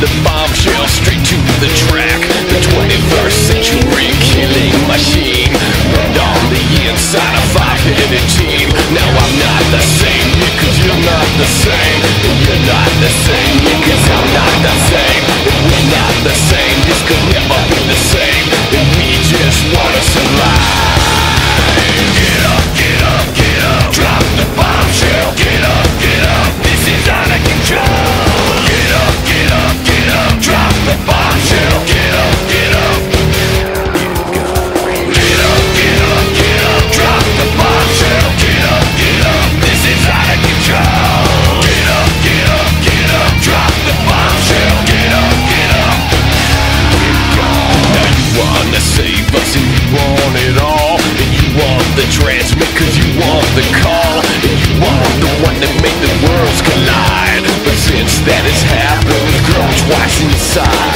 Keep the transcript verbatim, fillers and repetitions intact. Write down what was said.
the bombshell, straight to the track. The twenty-first century killing machine, burned on the inside a five-headed team. Now I'm not the same, yeah, cause you're not the same. You're not the same, yeah, cause I'm not the same. And we're not the same, this could never be the same. And we just wanna survive. Get up, get up, get up, drop the bombshell. Get up, get up, this is out of control. Get up, get up, get up, drop the bombshell. Get up, get up, get up, get up, get up, drop the bombshell. Get up, get up, this is out of control. Get up, get up, get up, drop the bombshell. Get up, get up. Now you wanna save us and you want it all, and you want the transmit cause you want the call, and you want the one that made the worlds collide. But since that has happened, we've grown twice inside.